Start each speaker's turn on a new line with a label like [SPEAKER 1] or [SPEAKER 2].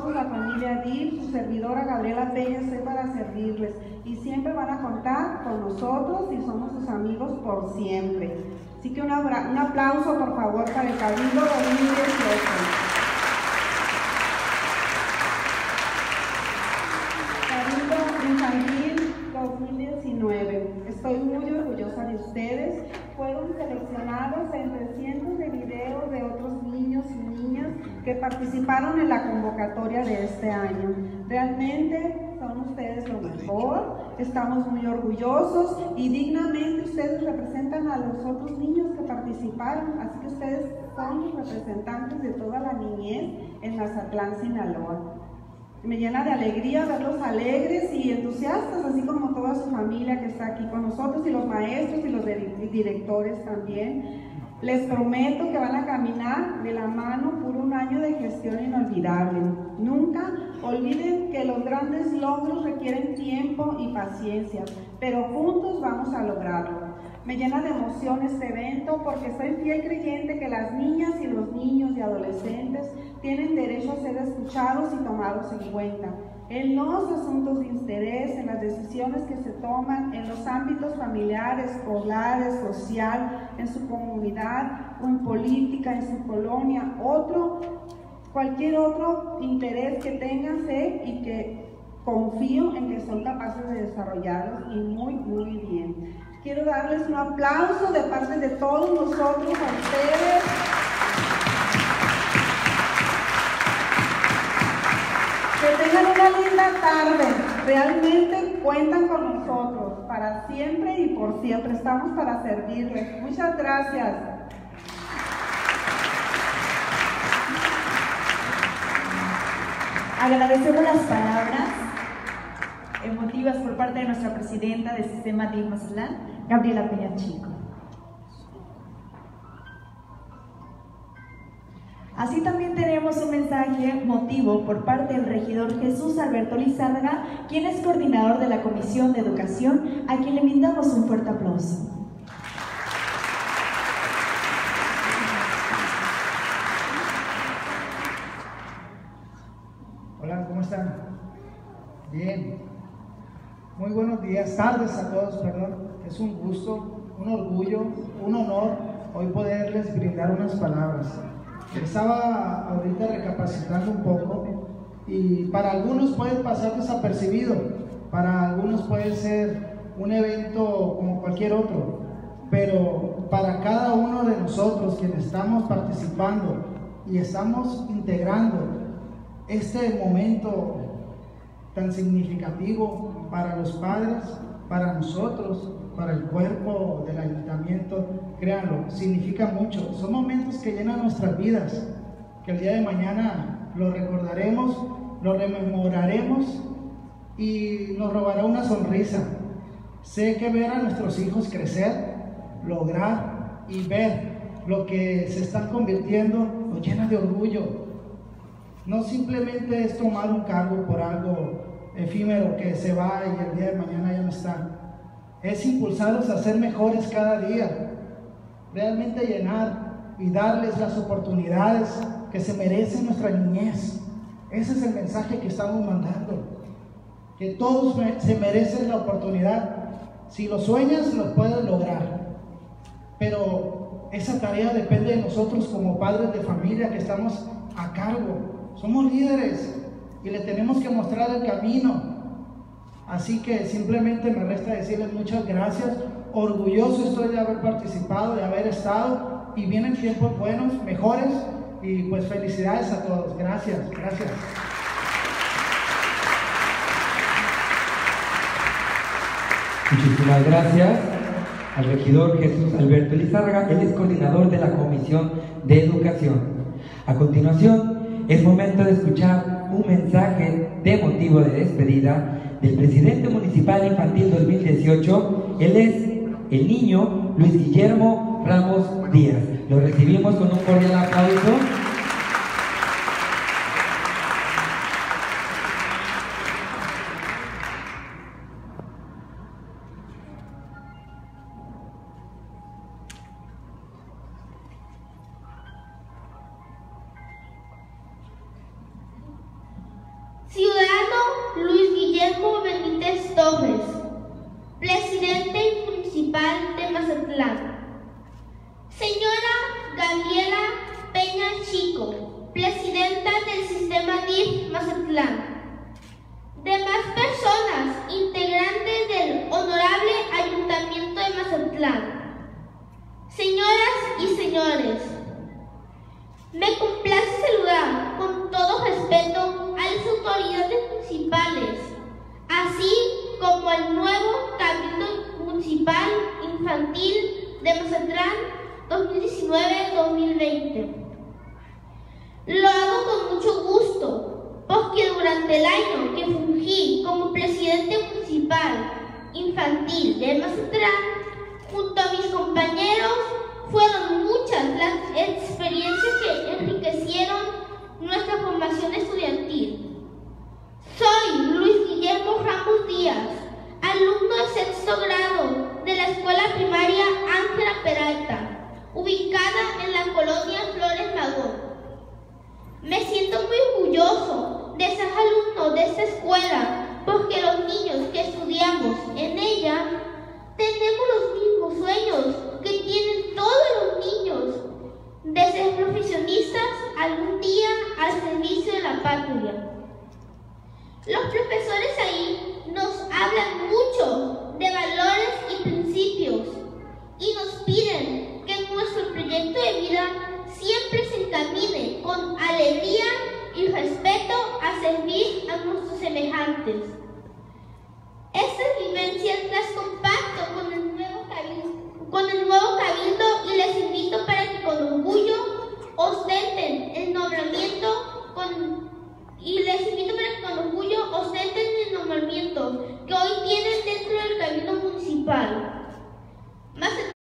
[SPEAKER 1] nosotros, la familia DIF, su servidora Gabriela Peña, estoy para servirles y siempre van a contar con nosotros y somos sus amigos por siempre. Así que un aplauso por favor para el Cabildo 2018. Infantil 2019. Estoy muy orgullosa de ustedes. Fueron seleccionados entre cientos de videos de otros niños y niñas que participaron en la convocatoria de este año. Realmente son ustedes lo mejor. Estamos muy orgullosos y dignamente ustedes representan a los otros niños que participaron. Así que ustedes son los representantes de toda la niñez en Mazatlán, Sinaloa. Me llena de alegría verlos alegres y entusiastas, así como toda su familia que está aquí con nosotros y los maestros y los directores también. Les prometo que van a caminar de la mano por un año de gestión inolvidable. Nunca olviden que los grandes logros requieren tiempo y paciencia, pero juntos vamos a lograrlo. Me llena de emoción este evento porque soy fiel creyente que las niñas y los niños y adolescentes tienen derecho a ser escuchados y tomados en cuenta en los asuntos de interés, en las decisiones que se toman en los ámbitos familiares, escolares, social, en su comunidad o en política, en su colonia, cualquier otro interés que tengan, sé y que confío en que son capaces de desarrollarlos y muy, muy bien. Quiero darles un aplauso de parte de todos nosotros a ustedes. Que tengan una linda tarde. Realmente cuentan con nosotros para siempre y por siempre. Estamos para servirles. Muchas gracias.
[SPEAKER 2] Agradecemos las palabras emotivas por parte de nuestra presidenta del Sistema DIF Mazatlán, Gabriela Peña Chico. Así también tenemos un mensaje motivo por parte del regidor Jesús Alberto Lizárraga, quien es coordinador de la Comisión de Educación, a quien le brindamos un fuerte aplauso.
[SPEAKER 3] Hola, ¿cómo están? Bien. Muy buenos días, tardes a todos, perdón. Es un gusto, un orgullo, un honor hoy poderles brindar unas palabras. Estaba ahorita recapacitando un poco y para algunos puede pasar desapercibido, para algunos puede ser un evento como cualquier otro, pero para cada uno de nosotros quienes estamos participando y estamos integrando este momento tan significativo para los padres, para nosotros, para el cuerpo del ayuntamiento, créanlo, significa mucho. Son momentos que llenan nuestras vidas, que el día de mañana lo recordaremos, lo rememoraremos y nos robará una sonrisa. Sé que ver a nuestros hijos crecer, lograr y ver lo que se están convirtiendo nos llena de orgullo. No simplemente es tomar un cargo por algo efímero que se va y el día de mañana ya no está. Es impulsarlos a ser mejores cada día, realmente llenar y darles las oportunidades que se merecen nuestra niñez. Ese es el mensaje que estamos mandando, que todos se merecen la oportunidad. Si lo sueñas, lo puedes lograr, pero esa tarea depende de nosotros como padres de familia que estamos a cargo. Somos líderes y le tenemos que mostrar el camino. Así que simplemente me resta decirles muchas gracias. Orgulloso estoy de haber participado, de haber estado, y vienen tiempos buenos, mejores, y pues felicidades a todos. Gracias, gracias.
[SPEAKER 4] Muchísimas gracias al regidor Jesús Alberto Lizárraga, él es coordinador de la Comisión de Educación. A continuación, es momento de escuchar un mensaje de motivo de despedida del presidente municipal infantil 2018. Él es el niño Luis Guillermo Ramos Díaz. Lo recibimos con un cordial aplauso.
[SPEAKER 5] Pérez Torres, Presidente Municipal de Mazatlán. Señora Gabriela Peña Chico, Presidenta del Sistema DIF Mazatlán. Demás personas integrantes del Honorable Ayuntamiento de Mazatlán. Señoras y señores, me complace saludar con todo respeto a las autoridades municipales, así como al nuevo Cabildo Municipal Infantil de Mazatlán 2019-2020. Lo hago con mucho gusto, porque durante el año que fungí como Presidente Municipal Infantil de Mazatlán, junto a mis compañeros, fueron muchas las experiencias que enriquecieron nuestra formación estudiantil. Soy Luis Guillermo Ramos Díaz, alumno de sexto grado de la Escuela Primaria Ángela Peralta, ubicada en la colonia Flores Magón. Me siento muy orgulloso de ser alumno de esta escuela, porque los niños que estudiamos en ella tenemos los mismos sueños que tienen todos los niños, de ser profesionistas algún día al servicio de la patria. Los profesores ahí nos hablan mucho de valores y principios y nos piden que nuestro proyecto de vida siempre se encamine con alegría y respeto a servir a nuestros semejantes. Estas vivencias las comparto con el nuevo cabildo y les invito para que con orgullo ostenten el nombramiento que hoy tiene